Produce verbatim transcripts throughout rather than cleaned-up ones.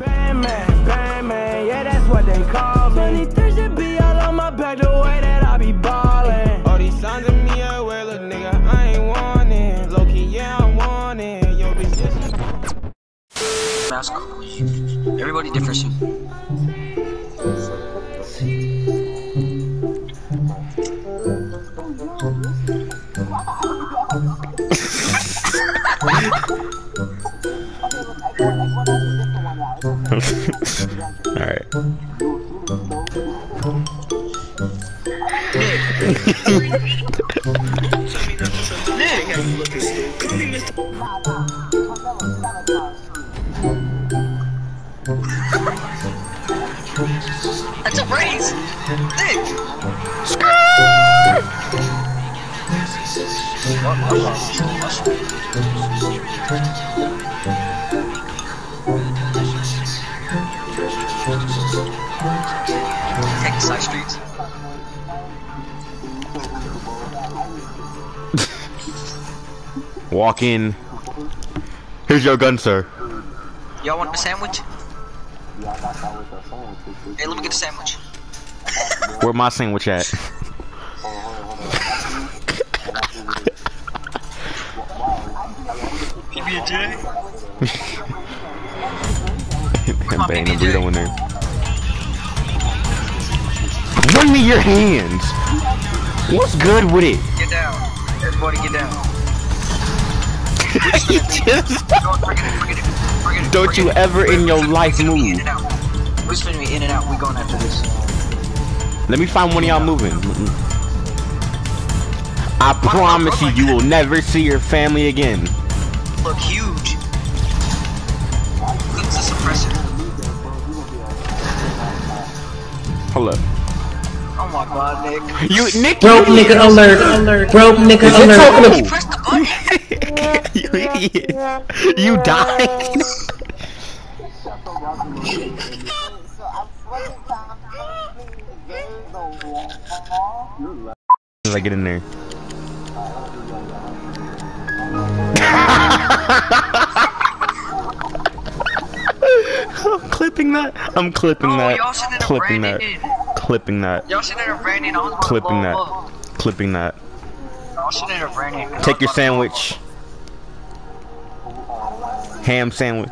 Batman, Batman, yeah, that's what they call me. twenty-three should be all on my back the way that I be ballin'. All these signs of me, I wear, look, nigga, I ain't want it. Low key, yeah, I want it. Yo, bitch, yes, mask. Everybody differs. Alright. That's a raise! Nick! Take the side streets. Walk in. Here's your gun, sir. Y'all want a sandwich? Hey, let me get a sandwich. Where my sandwich at? P B and J? I'm banging the burrito in there. Bring me your hands! What's good with it? Get down. Everybody get down. You just Don't forget it, forget it, forget it. Don't forget you it. ever in your life We're move. in and out. We're spinning me in and out. We going after this. Let me find one of y'all moving. I promise you, you will never see your family again. Look huge. It's a suppressor. Hold up. Oh my god, Nick. You, Nick, Broke you nigga alert, alert. Broke nigga Is it alert. talking He to- pressed the button. You idiot. You died. As I get in there. I'm clipping that. I'm clipping Oh, that. y'all sitting there Clipping that. branding. Clipping that. Y'all sitting there branding on Clipping that. Clipping that. Y'all sitting there branding. Take your sandwich. Ham sandwich.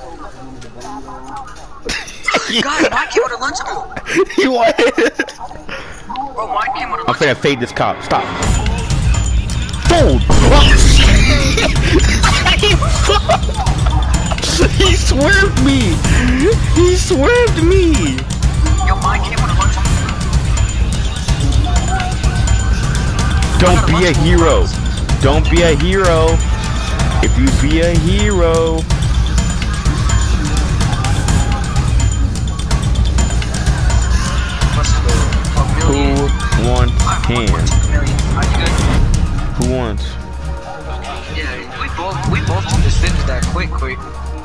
God, mine came with a lunchable. You want it? Bro, mine came with a I'm lunchable. finna fade this cop. Stop. Fold. He swerved me. He swerved me. Yo, mine came with a lunchable. Don't be a hero. Don't be a hero. If you be a hero. Who wants hands? Who wants? Yeah, we both we both just finished that quick, quick.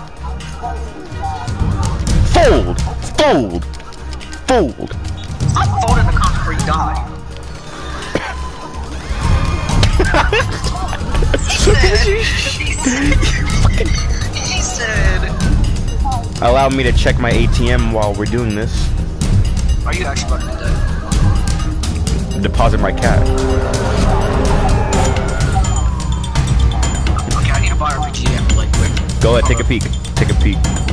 Fold. Fold. Fold. Stop folding the concrete die. He said. He said. Allow me to check my A T M while we're doing this. Are you actually about to do that? Deposit my cat. Okay, I need to buy a G M like quick. Go ahead, take a peek. Take a peek.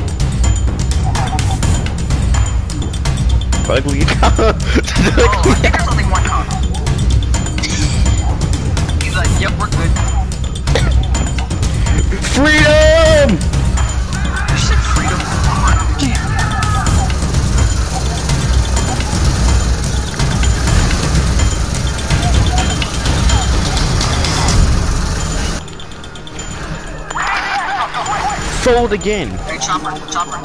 Ugly. Oh, I think there's only one cop. He's like, yep, we're good. Freedom! You said freedom. Fold again. Hey, chopper, chopper.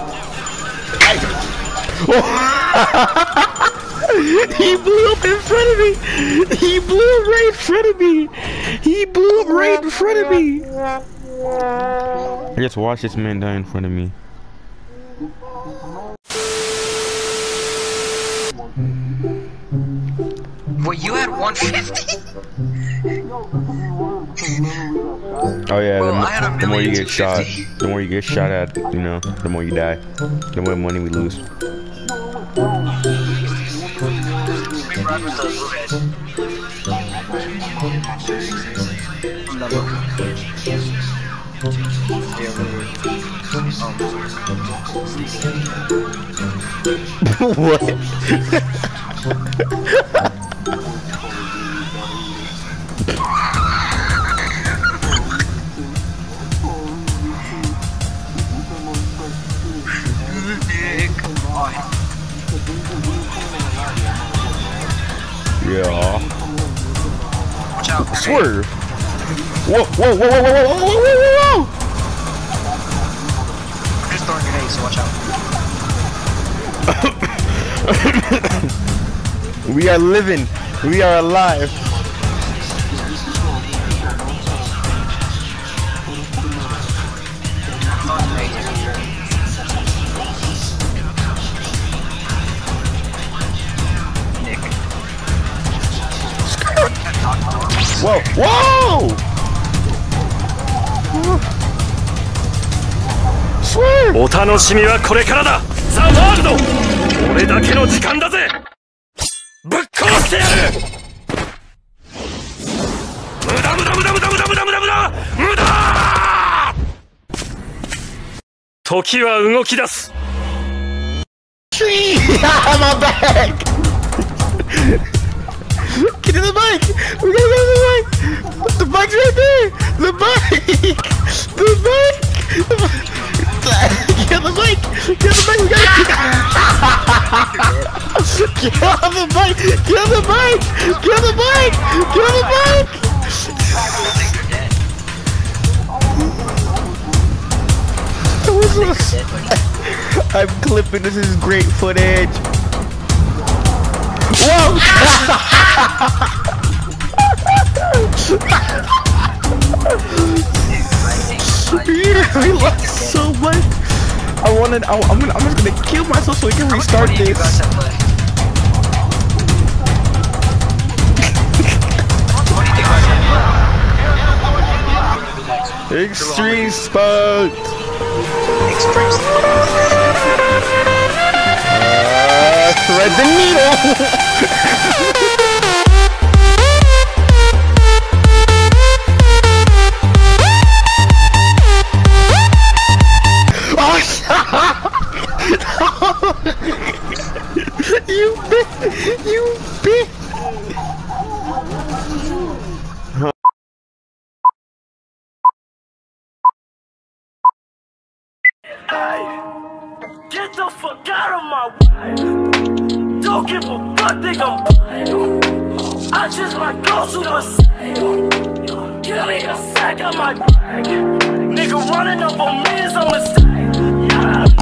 He blew up in front of me. He blew up right in front of me. He blew up right in front of me. I just watched this man die in front of me. Well, you had one fifty? Oh yeah, Well, the, I had a mo the more you get shot, fifty. the more you get shot at, you know, the more you die, the more money we lose. We ride with the blue head. No, no. Yeah, What? Yeah. Watch out. Swerve. Whoa, whoa, whoa, whoa, whoa, whoa, whoa, whoa, whoa, whoa. I'm just throwing grenades, so watch out. We are living. We are alive. Whoa! Whoa! Swerve! お楽しみはこれからだ。ザ・ワールド。俺だけの時間だぜ。ぶっ殺してやる。無駄無駄無駄無駄無駄無駄無駄無駄無駄。時は動き出す。 My back! Get in the bike! We gotta go to the bike! The bike's right there! The bike! The bike! The bike! Get on the bike! Get on the bike! We gotta get on the bike! Get on the bike! Get on the bike! Get on the bike! I'm clipping. This is great footage. Whoa! Yeah, we lost so much. I wanted. I, I'm gonna. I'm just gonna kill myself so we can restart this. Extreme spot. Extreme spot. Uh, thread the needle. You bit! You bit! Hey, get the fuck out of my way! Don't give a fuck, think I'm. I just might go suicide. Give me a sack of my bag. Nigga running up on me is a mistake. Yeah.